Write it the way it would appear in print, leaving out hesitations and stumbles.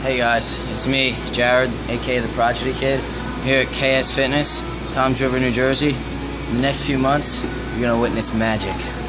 Hey guys, it's me, Jared, aka the Prodigy Kid, here at KS Fitness, Toms River, New Jersey. In the next few months, you're gonna witness magic.